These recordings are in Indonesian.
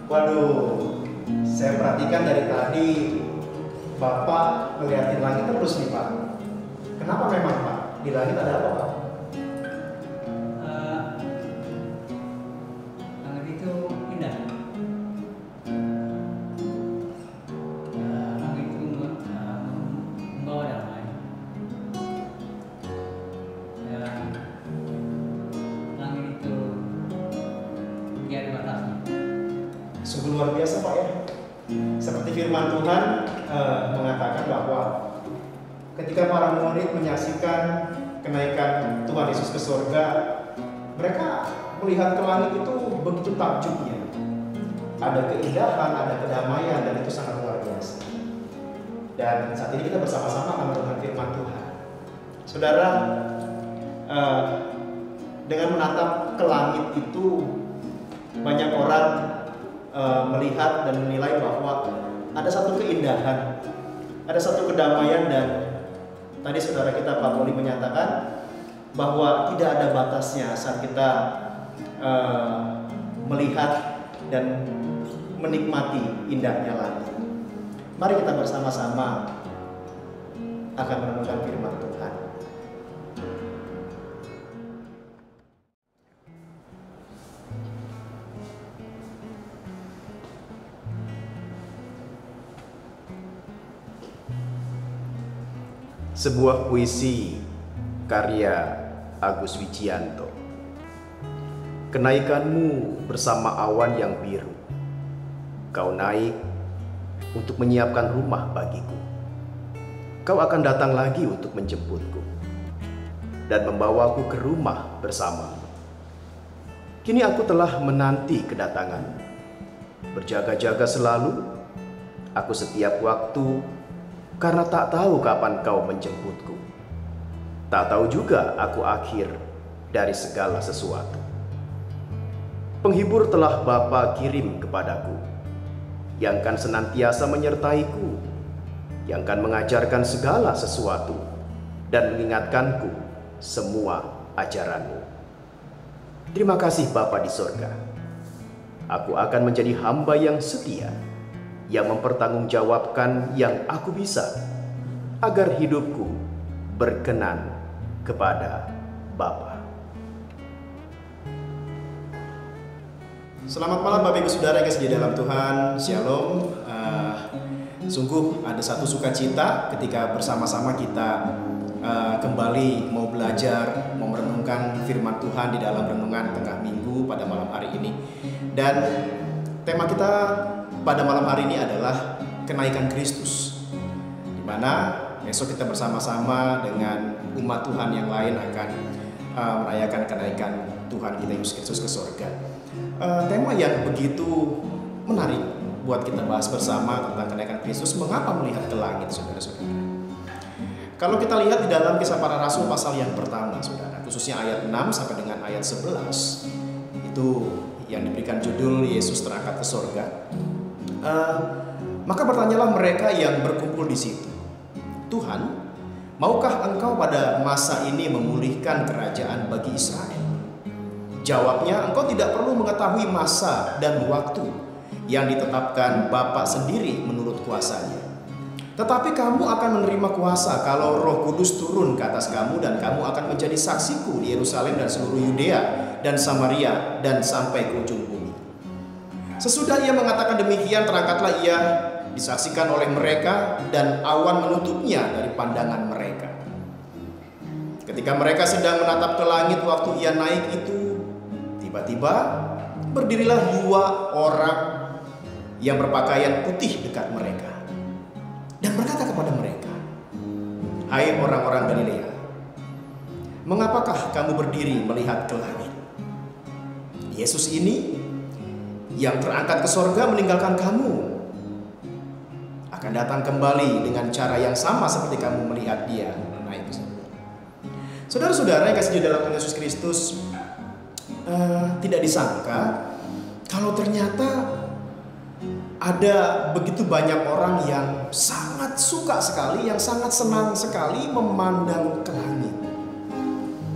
Waduh, saya perhatikan dari tadi Bapak ngeliatin langit terus nih Pak. Kenapa memang Pak? Di langit ada apa Pak? Langit itu indah. Langit itu membawa damai. Langit itu tidak ada batasnya. Sungguh luar biasa Pak ya. Seperti firman Tuhan mengatakan bahwa ketika para murid menyaksikan kenaikan Tuhan Yesus ke surga, mereka melihat ke langit itu begitu takjubnya. Ada keindahan, ada kedamaian, dan itu sangat luar biasa. Dan saat ini kita bersama-sama akan mendengar firman Tuhan. Saudara, dengan menatap ke langit itu banyak orang melihat dan menilai bahwa ada satu keindahan, ada satu kedamaian, dan tadi saudara kita Pak Moli menyatakan bahwa tidak ada batasnya saat kita melihat dan menikmati indahnya langit. Mari kita bersama-sama akan merenungkan firman Tuhan. Sebuah puisi karya Agus Wijianto. Kenaikanmu bersama awan yang biru. Kau naik untuk menyiapkan rumah bagiku. Kau akan datang lagi untuk menjemputku dan membawaku ke rumah bersamamu. Kini aku telah menanti kedatanganmu. Berjaga-jaga selalu, aku setiap waktu, karena tak tahu kapan kau menjemputku. Tak tahu juga aku akhir dari segala sesuatu. Penghibur telah Bapa kirim kepadaku, yang kan senantiasa menyertaiku, yang kan mengajarkan segala sesuatu, dan mengingatkanku semua ajaranmu. Terima kasih Bapa di sorga. Aku akan menjadi hamba yang setia, yang mempertanggungjawabkan yang aku bisa, agar hidupku berkenan kepada Bapa. Selamat malam Bapak Ibu Saudara yang kasih di dalam Tuhan. Shalom. Sungguh ada satu sukacita ketika bersama-sama kita kembali mau belajar, mau merenungkan firman Tuhan di dalam renungan tengah minggu pada malam hari ini. Dan tema kita pada malam hari ini adalah kenaikan Kristus, di mana besok kita bersama-sama dengan umat Tuhan yang lain akan merayakan kenaikan Tuhan kita Yesus Kristus ke surga. Tema yang begitu menarik buat kita bahas bersama tentang kenaikan Kristus. Mengapa melihat ke langit, saudara-saudara? Kalau kita lihat di dalam Kisah Para Rasul pasal yang pertama, saudara, khususnya ayat 6 sampai dengan ayat 11, itu yang diberikan judul Yesus terangkat ke surga. Maka bertanyalah mereka yang berkumpul di situ, Tuhan, maukah engkau pada masa ini memulihkan kerajaan bagi Israel? Jawabnya, engkau tidak perlu mengetahui masa dan waktu yang ditetapkan Bapa sendiri menurut kuasanya. Tetapi kamu akan menerima kuasa kalau Roh Kudus turun ke atas kamu, dan kamu akan menjadi saksiku di Yerusalem dan seluruh Yudea dan Samaria dan sampai ke ujung bumi. Sesudah ia mengatakan demikian, terangkatlah ia disaksikan oleh mereka, dan awan menutupnya dari pandangan mereka. Ketika mereka sedang menatap ke langit waktu ia naik itu, tiba-tiba berdirilah dua orang yang berpakaian putih dekat mereka dan berkata kepada mereka, "Hai orang-orang Galilea, mengapakah kamu berdiri melihat ke langit? Yesus ini yang terangkat ke sorga meninggalkan kamu akan datang kembali dengan cara yang sama seperti kamu melihat dia naik ke surga." Saudara-saudara yang kasih di dalam Yesus Kristus, tidak disangka kalau ternyata ada begitu banyak orang yang sangat suka sekali, yang sangat senang sekali memandang ke langit.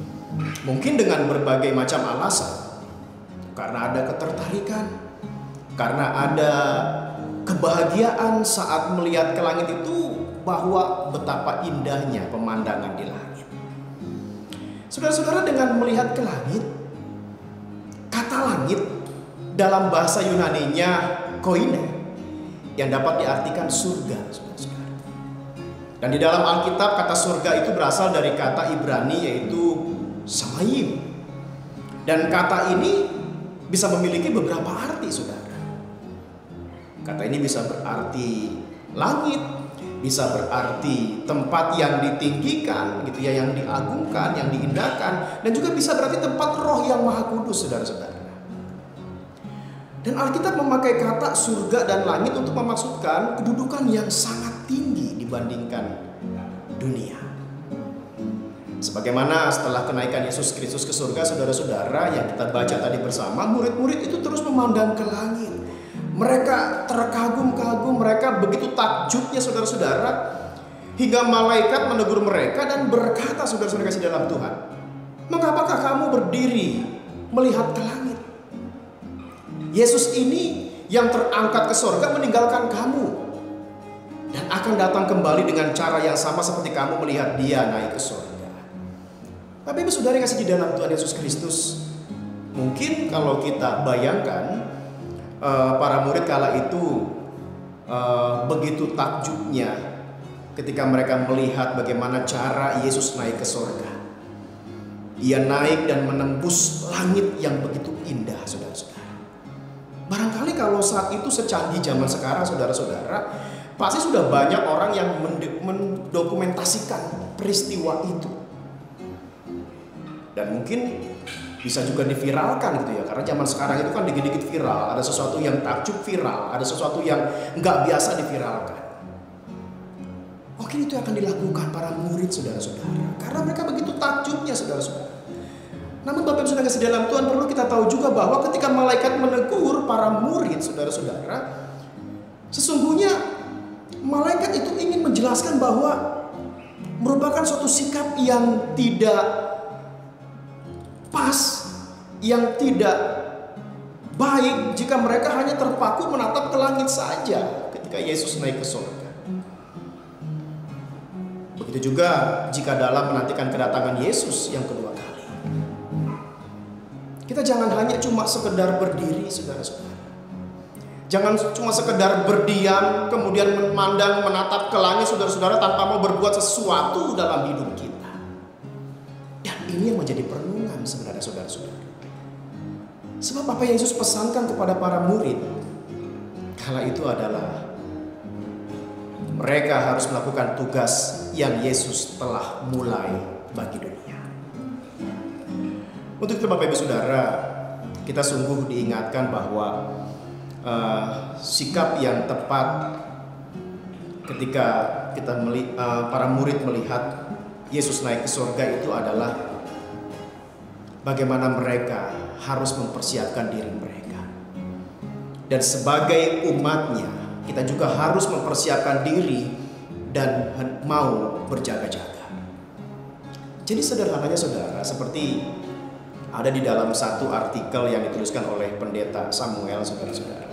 Mungkin dengan berbagai macam alasan, karena ada ketertarikan, Karena ada kebahagiaan saat melihat ke langit itu, bahwa betapa indahnya pemandangan di langit. Saudara-saudara, dengan melihat ke langit, kata langit dalam bahasa Yunaninya koine, yang dapat diartikan surga, saudara-saudara. Dan di dalam Alkitab kata surga itu berasal dari kata Ibrani yaitu samayim. Dan kata ini bisa memiliki beberapa arti, saudara. Kata ini bisa berarti langit, bisa berarti tempat yang ditinggikan, gitu ya, yang diagungkan, yang diindahkan, dan juga bisa berarti tempat roh yang maha kudus, saudara-saudara. Dan Alkitab memakai kata surga dan langit untuk memaksudkan kedudukan yang sangat tinggi dibandingkan dunia. Sebagaimana setelah kenaikan Yesus Kristus ke surga, saudara-saudara, yang kita baca tadi bersama, murid-murid itu terus memandang ke langit. Mereka terkagum-kagum, mereka begitu takjubnya, saudara-saudara, hingga malaikat menegur mereka dan berkata, saudara-saudara kasih dalam Tuhan, mengapakah kamu berdiri melihat ke langit? Yesus ini yang terangkat ke surga meninggalkan kamu dan akan datang kembali dengan cara yang sama seperti kamu melihat dia naik ke surga. Tapi ibu saudara kasih di dalam Tuhan Yesus Kristus, mungkin kalau kita bayangkan para murid kala itu begitu takjubnya ketika mereka melihat bagaimana cara Yesus naik ke surga. Ia naik dan menembus langit yang begitu indah, saudara-saudara. Barangkali kalau saat itu secanggih zaman sekarang, saudara-saudara, pasti sudah banyak orang yang mendokumentasikan peristiwa itu. Dan mungkin bisa juga diviralkan, gitu ya. Karena zaman sekarang itu kan dikit-dikit viral. Ada sesuatu yang takjub viral, ada sesuatu yang nggak biasa diviralkan. Mungkin itu akan dilakukan para murid, saudara-saudara, karena mereka begitu takjubnya, saudara-saudara. Namun Bapak Ibu Saudara kasih dalam Tuhan, perlu kita tahu juga bahwa ketika malaikat menegur para murid, saudara-saudara, sesungguhnya malaikat itu ingin menjelaskan bahwa merupakan suatu sikap yang tidak pas, yang tidak baik jika mereka hanya terpaku menatap ke langit saja ketika Yesus naik ke surga. Begitu juga jika dalam menantikan kedatangan Yesus yang kedua kali. Kita jangan hanya cuma sekedar berdiri, saudara-saudara. Jangan cuma sekedar berdiam, kemudian memandang, menatap ke langit, saudara-saudara, tanpa mau berbuat sesuatu dalam hidup kita. Dan ini yang menjadi perenungan sebenarnya, saudara-saudara. Sebab apa yang Yesus pesankan kepada para murid kala itu adalah mereka harus melakukan tugas yang Yesus telah mulai bagi dunia. Untuk itu Bapak Ibu Saudara, kita sungguh diingatkan bahwa sikap yang tepat ketika para murid melihat Yesus naik ke surga itu adalah bagaimana mereka harus mempersiapkan diri mereka. Dan sebagai umatnya, kita juga harus mempersiapkan diri dan mau berjaga-jaga. Jadi sederhananya, saudara, seperti ada di dalam satu artikel yang dituliskan oleh pendeta Samuel, saudara-saudara.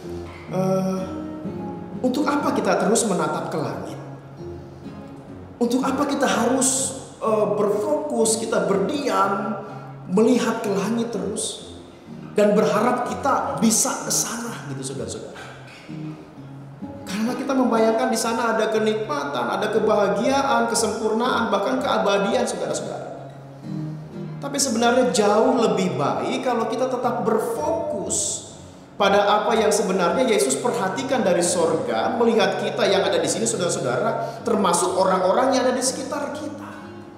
Untuk apa kita terus menatap ke langit? Untuk apa kita harus berfokus, kita berdiam, melihat ke langit terus dan berharap kita bisa ke sana, gitu, saudara-saudara. Karena kita membayangkan di sana ada kenikmatan, ada kebahagiaan, kesempurnaan, bahkan keabadian, saudara-saudara. Tapi sebenarnya jauh lebih baik kalau kita tetap berfokus pada apa yang sebenarnya Yesus perhatikan dari sorga, melihat kita yang ada di sini, saudara-saudara, termasuk orang-orang yang ada di sekitar kita.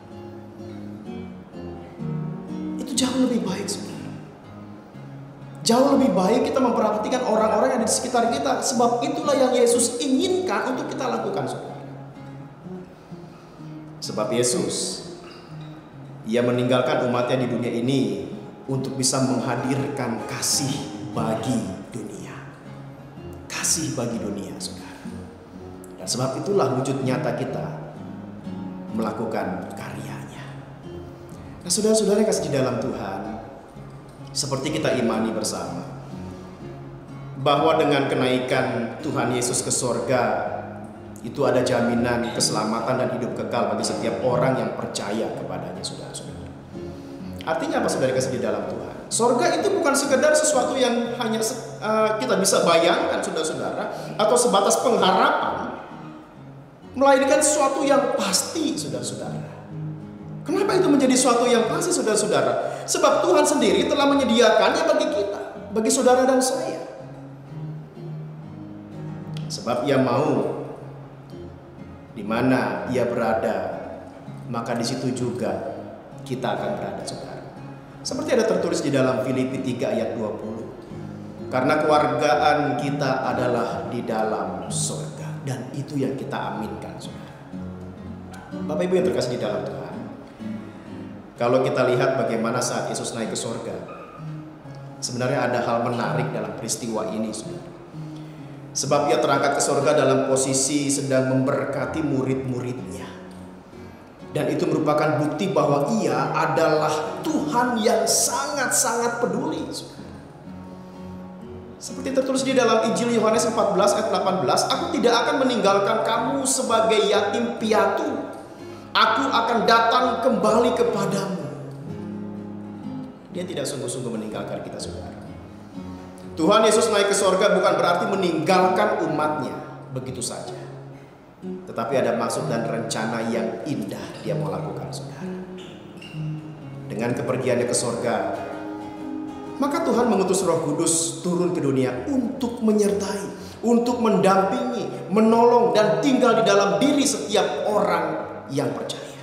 Itu jauh lebih baik, saudara. Jauh lebih baik kita memperhatikan orang-orang yang ada di sekitar kita, sebab itulah yang Yesus inginkan untuk kita lakukan, saudara. Sebab Yesus, Ia meninggalkan umatnya di dunia ini untuk bisa menghadirkan kasih bagi dunia. Kasih bagi dunia, saudara. Dan sebab itulah wujud nyata kita melakukan karyanya. Nah, saudara-saudara yang kasih di dalam Tuhan, seperti kita imani bersama, bahwa dengan kenaikan Tuhan Yesus ke sorga itu ada jaminan keselamatan dan hidup kekal bagi setiap orang yang percaya kepadanya, saudara-saudara. Artinya apa, saudara kasih di dalam Tuhan? Sorga itu bukan sekedar sesuatu yang hanya kita bisa bayangkan, saudara-saudara, atau sebatas pengharapan, melainkan sesuatu yang pasti, saudara-saudara. Kenapa itu menjadi sesuatu yang pasti, saudara-saudara? Sebab Tuhan sendiri telah menyediakannya bagi kita, bagi saudara dan saya. Sebab Ia mau di mana Ia berada, maka di situ juga kita akan berada, saudara. Seperti ada tertulis di dalam Filipi 3 ayat 20. Karena kewargaan kita adalah di dalam surga, dan itu yang kita aminkan, saudara. Bapak Ibu yang terkasih di dalam Tuhan, kalau kita lihat bagaimana saat Yesus naik ke surga, sebenarnya ada hal menarik dalam peristiwa ini, saudara. Sebab Ia terangkat ke surga dalam posisi sedang memberkati murid-muridnya. Dan itu merupakan bukti bahwa Ia adalah Tuhan yang sangat-sangat peduli. Seperti tertulis di dalam Injil Yohanes 14 ayat 18, "Aku tidak akan meninggalkan kamu sebagai yatim piatu. Aku akan datang kembali kepadamu." Dia tidak sungguh-sungguh meninggalkan kita, saudara. Tuhan Yesus naik ke sorga bukan berarti meninggalkan umatnya begitu saja. Tetapi ada maksud dan rencana yang indah Dia mau lakukan, saudara. Dengan kepergiannya ke sorga, maka Tuhan mengutus Roh Kudus turun ke dunia untuk menyertai, untuk mendampingi, menolong, dan tinggal di dalam diri setiap orang yang percaya.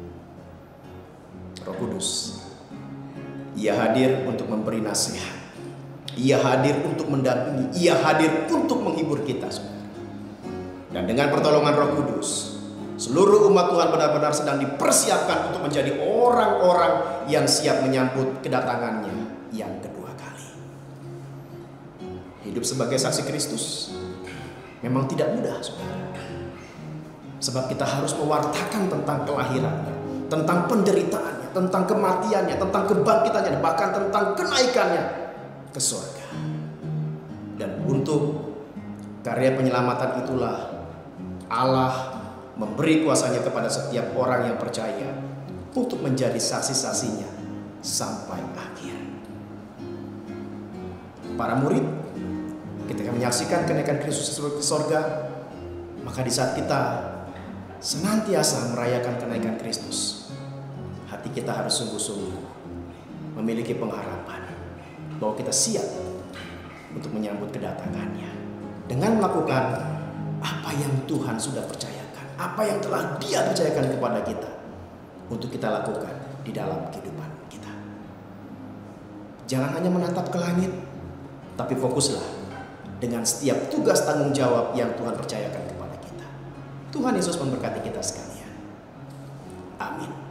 Roh Kudus, Ia hadir untuk memberi nasihat, Ia hadir untuk mendampingi, Ia hadir untuk menghibur kita, saudara. Dan dengan pertolongan Roh Kudus, seluruh umat Tuhan benar-benar sedang dipersiapkan untuk menjadi orang-orang yang siap menyambut kedatangannya yang kedua kali. Hidup sebagai saksi Kristus memang tidak mudah, saudara. Sebab kita harus mewartakan tentang kelahirannya, tentang penderitaannya, tentang kematiannya, tentang kebangkitannya, bahkan tentang kenaikannya ke surga. Dan untuk karya penyelamatan itulah Allah memberi kuasanya kepada setiap orang yang percaya untuk menjadi saksi-saksinya sampai akhir. Para murid ketika menyaksikan kenaikan Kristus ke surga, maka di saat kita senantiasa merayakan kenaikan Kristus, hati kita harus sungguh-sungguh memiliki pengharapan bahwa kita siap untuk menyambut kedatangannya dengan melakukan apa yang Tuhan sudah percayakan, apa yang telah Dia percayakan kepada kita untuk kita lakukan di dalam kehidupan kita. Jangan hanya menatap ke langit, tapi fokuslah dengan setiap tugas tanggung jawab yang Tuhan percayakan kepada kita. Tuhan Yesus memberkati kita sekalian. Amin.